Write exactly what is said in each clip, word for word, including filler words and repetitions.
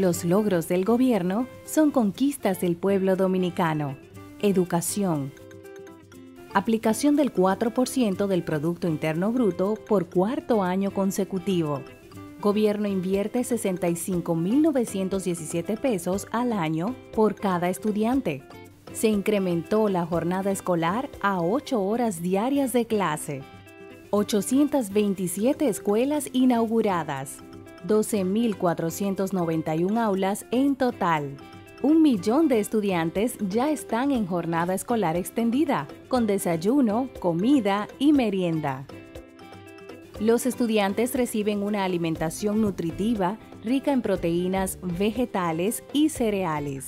Los logros del gobierno son conquistas del pueblo dominicano. Educación. Aplicación del cuatro por ciento del Producto Interno Bruto por cuarto año consecutivo. Gobierno invierte sesenta y cinco mil novecientos diecisiete pesos al año por cada estudiante. Se incrementó la jornada escolar a ocho horas diarias de clase. ochocientas veintisiete escuelas inauguradas. doce mil cuatrocientas noventa y una aulas en total. Un millón de estudiantes ya están en jornada escolar extendida, con desayuno, comida y merienda. Los estudiantes reciben una alimentación nutritiva rica en proteínas vegetales y cereales.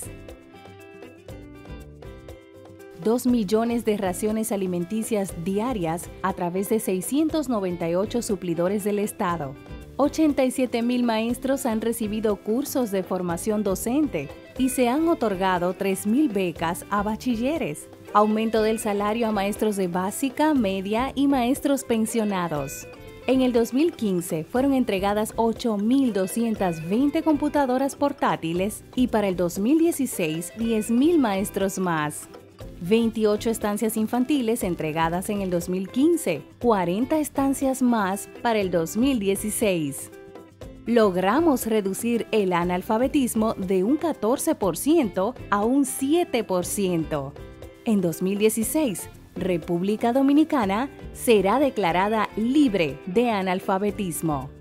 Dos millones de raciones alimenticias diarias a través de seiscientos noventa y ocho suplidores del Estado. ochenta y siete mil maestros han recibido cursos de formación docente y se han otorgado tres mil becas a bachilleres. Aumento del salario a maestros de básica, media y maestros pensionados. En el dos mil quince fueron entregadas ocho mil doscientas veinte computadoras portátiles y para el dos mil dieciséis diez mil maestros más. veintiocho estancias infantiles entregadas en el dos mil quince, cuarenta estancias más para el dos mil dieciséis. Logramos reducir el analfabetismo de un catorce por ciento a un siete por ciento. En dos mil dieciséis, República Dominicana será declarada libre de analfabetismo.